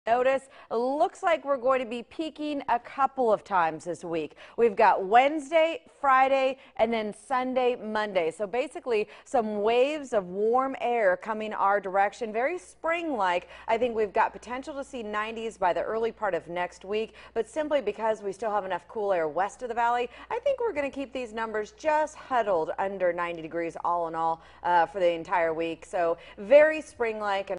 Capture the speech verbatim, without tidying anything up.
Notice, looks like we're going to be peaking a couple of times this week. We've got Wednesday, Friday, and then Sunday, Monday. So basically some waves of warm air coming our direction, very spring-like. I think we've got potential to see nineties by the early part of next week, but simply because we still have enough cool air west of the valley, I think we're going to keep these numbers just huddled under ninety degrees all in all uh, for the entire week. So very spring-like.